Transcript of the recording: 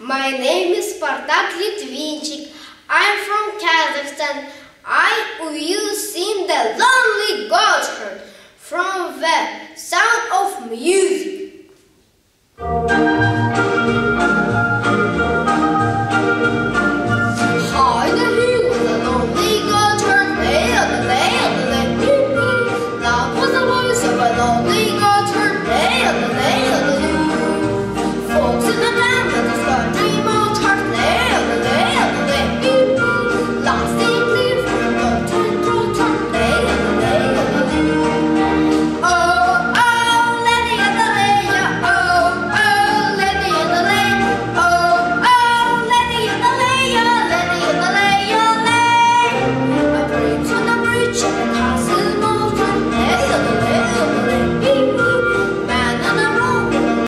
My name is Spartak Litvinchik. I'm from Kazakhstan. I will sing the lonely goat herd from the sound of music.